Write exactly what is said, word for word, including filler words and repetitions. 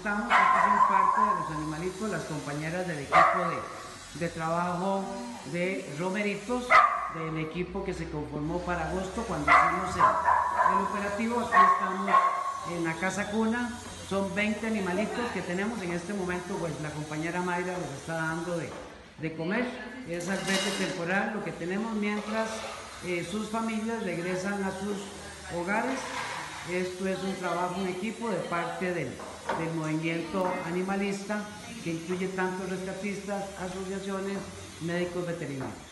estamos, aquí son parte de los animalitos, las compañeras del equipo de, de trabajo de Romeritos, del equipo que se conformó para agosto cuando hicimos el, el operativo. Aquí estamos en la casa cuna, son veinte animalitos que tenemos en este momento, pues la compañera Mayra los está dando de, de comer, es albergue temporal lo que tenemos mientras eh, sus familias regresan a sus hogares. Esto es un trabajo en equipo de parte del, del movimiento animalista que incluye tanto rescatistas, asociaciones, médicos veterinarios.